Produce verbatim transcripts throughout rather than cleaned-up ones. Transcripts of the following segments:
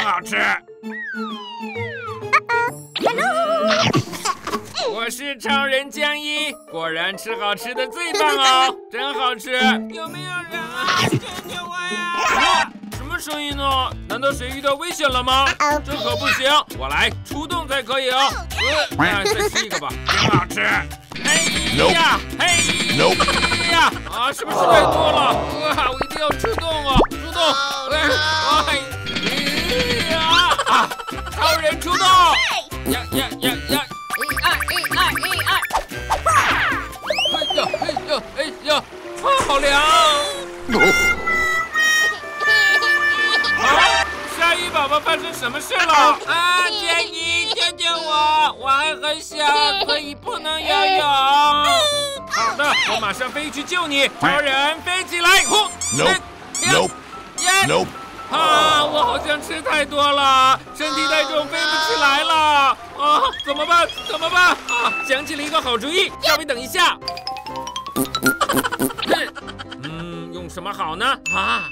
好吃。我是超人江一，果然吃好吃的最棒哦，真好吃！有没有人啊？救救我呀！什么声音呢？难道谁遇到危险了吗？这可不行，我来出动才可以哦。呃，哎，再吃一个吧，真好吃。哎呀，哎呀，啊，是不是太多了？哇，我一定要出动哦，出动！哎，哎呀，啊，超人出动！呀呀呀呀！一二一二一二！哎呀哎呀哎呀！啊，好凉！啊，鲨鱼宝宝发生什么事了？啊，建议救救我！我还很小，所以不能游泳。好的，我马上飞去救你。超人飞起来！呼 Nope Nope Nope。 啊！我好像吃太多了，身体太重，飞不起来了。啊，怎么办？怎么办？啊，想起了一个好主意，稍微等一下。嗯，用什么好呢？啊，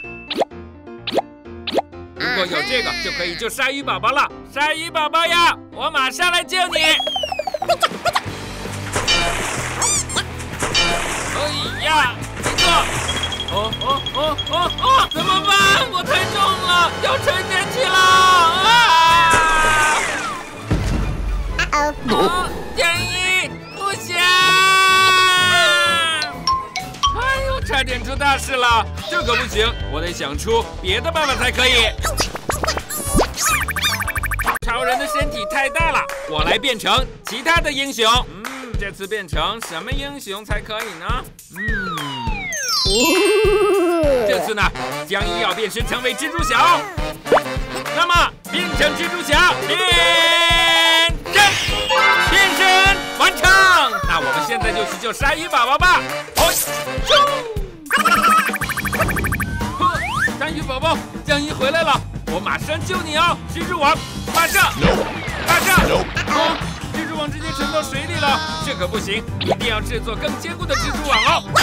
如果有这个，就可以救鲨鱼宝宝了。鲨鱼宝宝呀，我马上来救你。哎呀，一个。哦哦哦哦哦！怎么办？我太重了，要沉下去了！啊！啊！建议不行！哎呦，差点出大事了！这可不行，我得想出别的办法才可以。超人的身体太大了，我来变成其他的英雄。嗯，这次变成什么英雄才可以呢？嗯。这次呢，江一要变身成为蜘蛛侠，那么变成蜘蛛侠，变身，变身完成。那我们现在就去救鲨鱼宝宝吧。哦，咻！鲨鱼宝宝，江一回来了，我马上救你哦，蜘蛛网，马上，马上！哦，蜘蛛网直接沉到水里了，这可不行，一定要制作更坚固的蜘蛛网哦。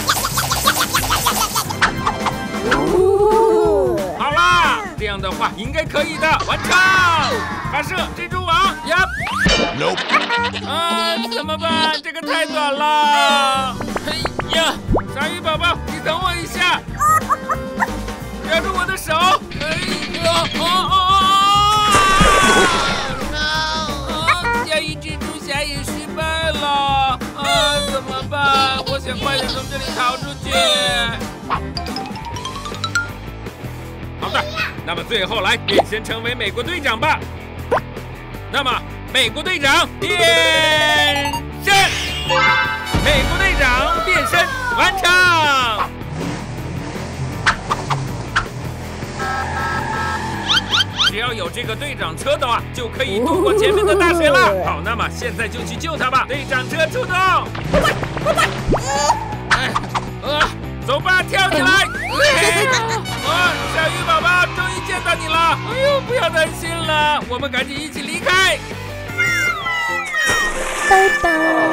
好啦，这样的话应该可以的，完成！发射蜘蛛网呀！ Nope。 啊，怎么办？这个太短了！哎呀，鲨鱼宝宝，你等我一下，抓住我的手！哎呀，哦哦哦！啊，加一蜘蛛侠也失败了，啊，怎么办？我想快点从这里逃出去。好的，那么最后来变身成为美国队长吧。那么，美国队长变身，美国队长变身完成。只要有这个队长车的话，就可以渡过前面的大水了。好，那么现在就去救他吧。队长车出动！哎，呃，走吧，跳起来！啊，小鱼宝宝，终于见到你了！哎呦，不要担心了，我们赶紧一起离开。 拜拜。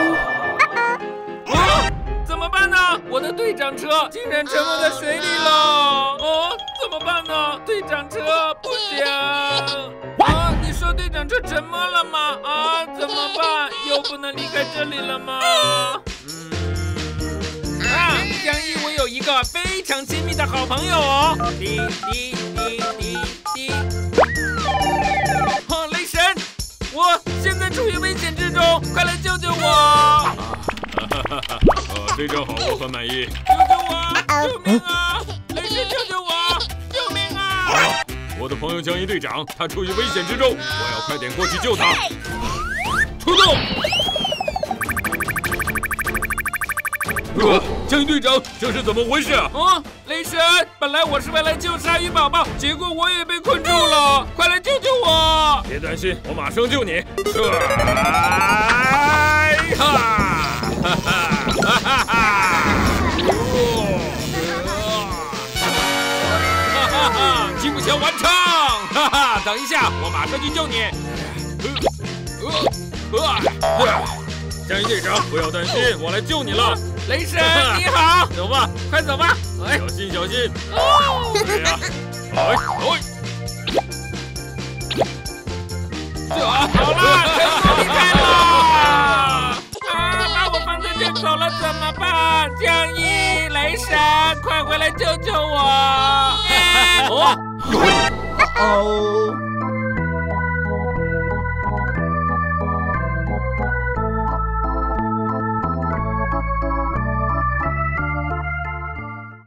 啊，怎么办呢？我的队长车竟然沉没在水里了！哦，怎么办呢？队长车不行！啊，你说队长车沉没了吗？啊，怎么办？又不能离开这里了吗？嗯。啊，江一，我有一个非常亲密的好朋友哦。滴滴滴滴滴。哦，雷神，我现在处于危险之中，快来救救我！啊，哈哈哈哈！呃，非常好，我很满意。救救我！救命啊！雷神，救救我！救命啊！啊，我的朋友江一队长，他处于危险之中，我要快点过去救他。出动！呃，江一队长，这是怎么回事啊？啊，雷神，本来我是为了救鲨鱼宝宝，结果我也被困住了，快来救救我！别担心，我马上救你。哎哈，哈哈哈哈哈！哈哈哈，吉普球完成！哈哈，等一下，我马上去救你。呃呃呃，江一队长，不要担心，我来救你了。雷神，你好，走吧，快走吧，小心小心。哦，哎呀，哎哎， 好了，全部离开了！啊，把我放这就走了怎么办？江一、雷神，快回来救救我！哦， 哦。